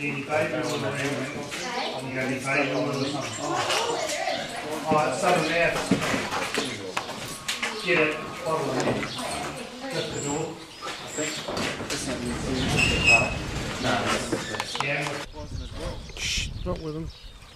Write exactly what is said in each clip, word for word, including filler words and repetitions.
Any baby oil or anything? You got any baby oil or something? Alright, so now, get a bottle in there. Just the door. Yeah. Shh, not with them.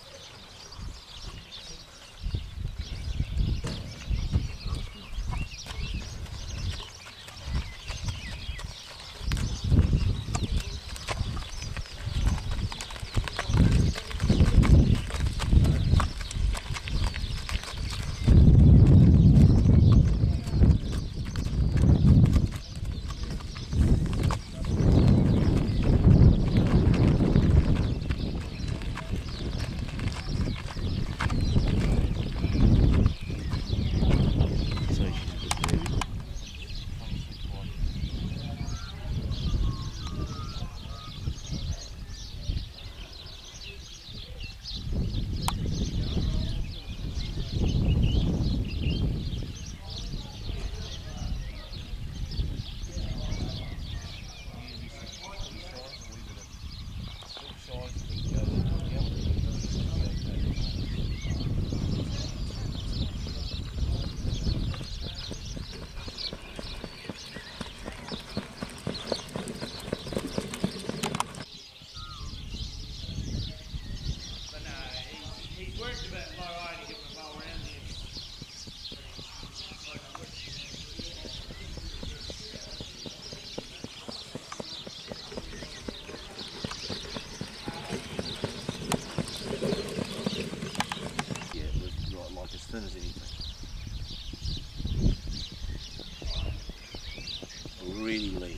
Really lean.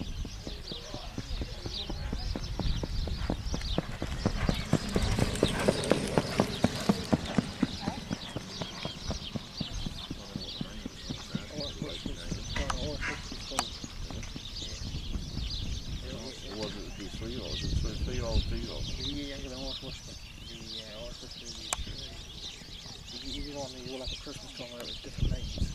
Was it the three-year-old? Was it three-year-old, two-year-old? Yeah, younger than horse whisper. Yeah, horse whisper. You, you want me, you'll have a Christmas song where it was different names.